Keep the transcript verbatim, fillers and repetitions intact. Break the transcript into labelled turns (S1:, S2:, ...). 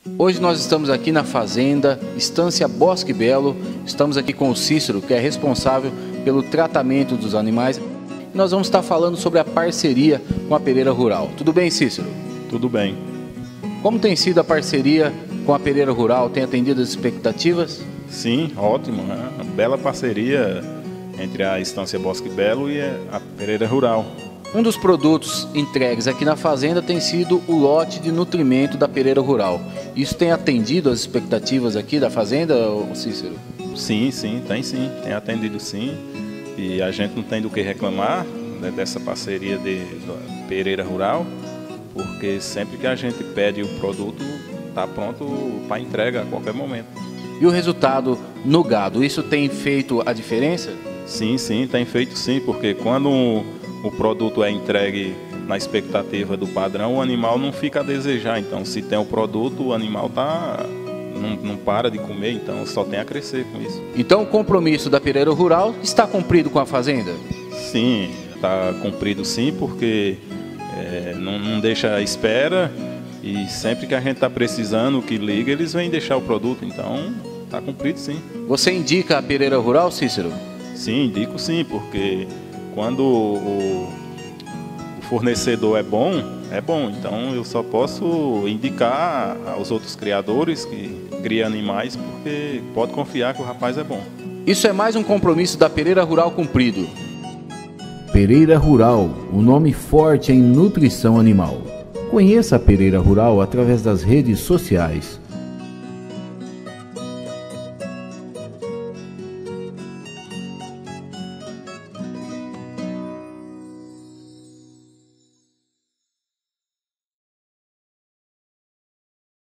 S1: Hoje nós estamos aqui na fazenda Estância Bosque Belo, estamos aqui com o Cícero, que é responsável pelo tratamento dos animais. Nós vamos estar falando sobre a parceria com a Pereira Rural. Tudo bem, Cícero?
S2: Tudo bem.
S1: Como tem sido a parceria com a Pereira Rural? Tem atendido as expectativas?
S2: Sim, ótimo, né? Uma bela parceria entre a Estância Bosque Belo e a Pereira Rural.
S1: Um dos produtos entregues aqui na fazenda tem sido o lote de nutrimento da Pereira Rural. Isso tem atendido as expectativas aqui da fazenda, Cícero?
S2: Sim, sim, tem sim, tem atendido sim. E a gente não tem do que reclamar, né, dessa parceria de, de Pereira Rural, porque sempre que a gente pede o produto, está pronto para entrega a qualquer momento.
S1: E o resultado no gado, isso tem feito a diferença?
S2: Sim, sim, tem feito sim, porque quando o produto é entregue na expectativa do padrão, o animal não fica a desejar. Então, se tem o produto, o animal tá, não, não para de comer, então só tem a crescer com isso.
S1: Então, o compromisso da Pereira Rural está cumprido com a fazenda?
S2: Sim, está cumprido sim, porque é, não, não deixa a espera e sempre que a gente está precisando, que liga, eles vêm deixar o produto. Então, está cumprido sim.
S1: Você indica a Pereira Rural, Cícero?
S2: Sim, indico sim, porque quando o, o fornecedor é bom, é bom. Então eu só posso indicar aos outros criadores que criam animais, porque pode confiar que o rapaz é bom.
S1: Isso é mais um compromisso da Pereira Rural cumprido.
S3: Pereira Rural, o nome forte em nutrição animal. Conheça a Pereira Rural através das redes sociais.